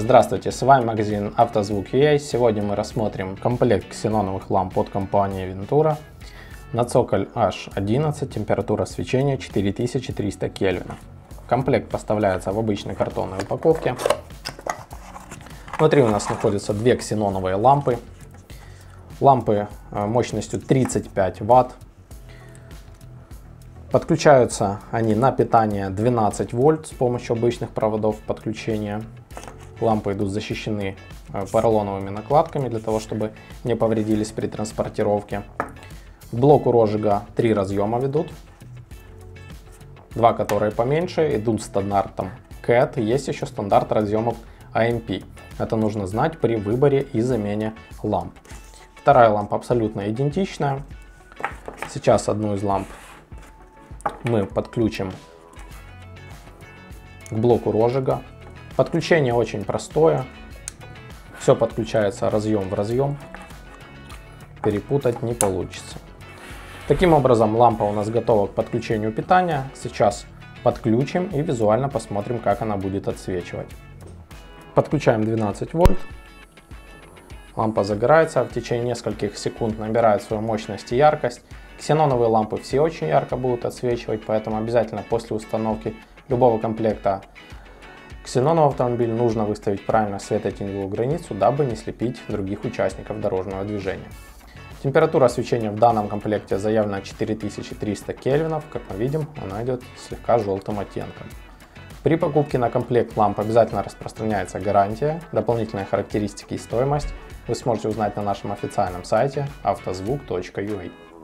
Здравствуйте, с вами магазин Автозвук.ua. Сегодня мы рассмотрим комплект ксеноновых ламп от компании Ventura на цоколь H11, температура свечения 4300 кельвинов. Комплект поставляется в обычной картонной упаковке. Внутри у нас находятся две ксеноновые лампы. Лампы мощностью 35 Вт. Подключаются они на питание 12 вольт с помощью обычных проводов подключения. Лампы идут защищены поролоновыми накладками для того, чтобы не повредились при транспортировке. К блоку розжига 3 разъема ведут. Два, которые поменьше, идут стандартом CAT. Есть еще стандарт разъемов AMP. Это нужно знать при выборе и замене ламп. Вторая лампа абсолютно идентичная. Сейчас одну из ламп мы подключим к блоку розжига. Подключение очень простое. Все подключается разъем в разъем. Перепутать не получится. Таким образом, лампа у нас готова к подключению питания. Сейчас подключим и визуально посмотрим, как она будет отсвечивать. Подключаем 12 вольт. Лампа загорается, в течение нескольких секунд набирает свою мощность и яркость. Ксеноновые лампы все очень ярко будут отсвечивать, поэтому обязательно после установки любого комплекта ксенонового автомобиля нужно выставить правильно светотеневую границу, дабы не слепить других участников дорожного движения. Температура свечения в данном комплекте заявлена 4300 кельвинов. Как мы видим, она идет слегка желтым оттенком. При покупке на комплект ламп обязательно распространяется гарантия. Дополнительные характеристики и стоимость вы сможете узнать на нашем официальном сайте автозвук.ua.